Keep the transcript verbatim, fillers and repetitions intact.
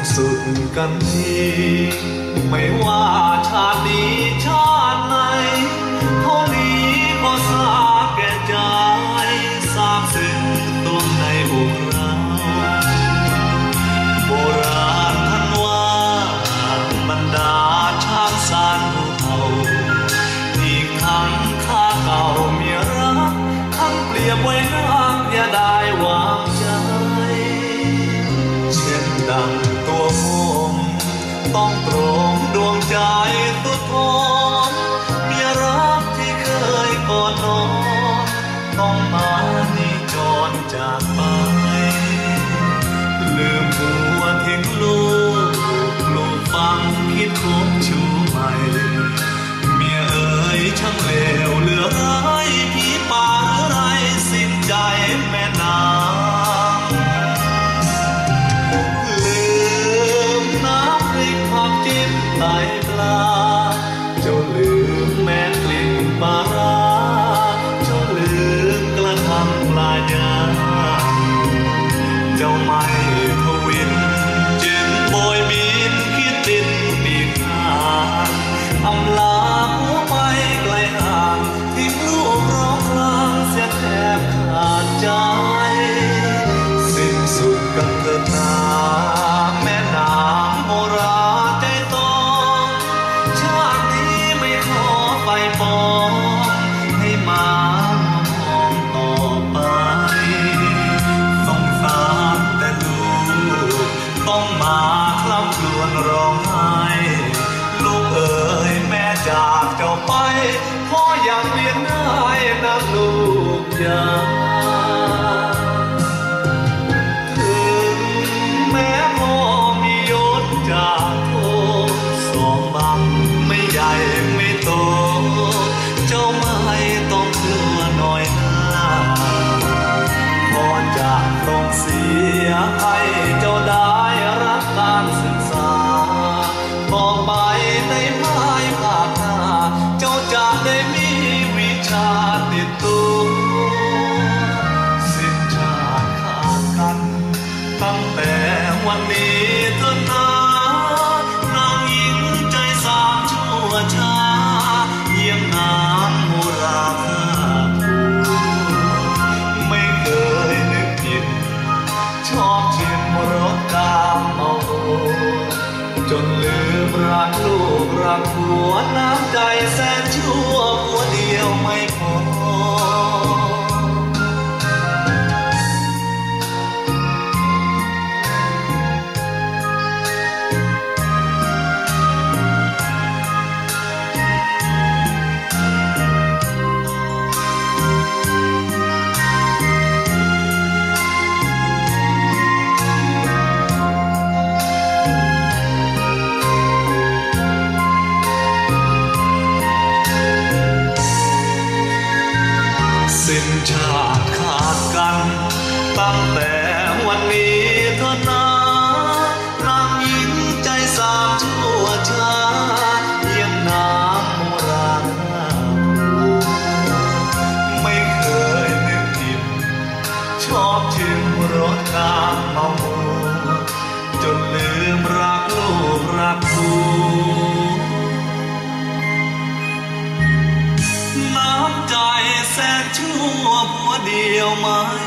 สุดกันทีไม่ว่าชาตินี้ชาติไหนเท่านี้ก็สาแก่ใจทราบซึ้งตัวในบุกเราโบราณท่านว่าบรรดาช้างสารภูเขาอีกทั้งข้าเก่าเมียรักทั้งเปรียบไว้นักอย่าได้วางใจเช่นดังตัวผมต้องตรงดวงใจสุดทนเมียรักที่เคยกอดนอนต้องมานิจรจากไปลืมหัวทิ้งลูกลูกฟังคิดคบชูใหม่เมียเอ๋ยช่างเลวเหลือร้ายพี่ป่าไรสิ้นใจแม่นางลืมน้ำพริกผักจิ้มไตปลาเจ้าลืมแม่กลิ่นปลาร้าเจ้าลืมกระทั่งปลายาเจ้าไม่ทวินจึงโบยบินคิดติดปีกหางอำลาหัวไปไกลห่างทิ้งลูกร้องครางเสียแทบขาดใจสิ้นสุดกันเถิดนาแม่นางโมราใจตองชาตินี้ไม่ขอไปปองให้มามองต่อไปสงสารแต่ลูกต้องมาคลำครวญร้องไห้ลูกเอ๋ยแม่จากเจ้าไปพ่ออยากเลี้ยงได้นะลูกจ๋าถึงแม้พ่อมียศจากโทสองบังไม่ใหญ่ไม่โตเจ้าไม่ต้องกลัวหน่อยนะพ่อจะต้องเสียให้เจ้าได้รับการศึกษาบอกไปในไม้ภาคหน้าเจ้าจะได้มีวิชาติดตัวสิ้นชาติขาดกันตั้งแต่วันนี้เถิดนานางหญิงใจสามชั่วช้าเยี่ยมนางโมราคาภูไม่เคยนึกผิดชอบชิมรสกามเมาจนลืมรักลูกรักผัวน้ำใจแสนชั่วผัวเดียวไม่พอสิ้นชาติขาดกันตั้งแต่วันนี้เถิดนานางหญิงใจสามชั่วช้าเยี่ยมนางโมราคาภูไม่เคยนึกผิดชอบชิมรสกามเมาจนลืมรักลูกรักผัวน้ำใจแสนชั่วผัวเดียวไม่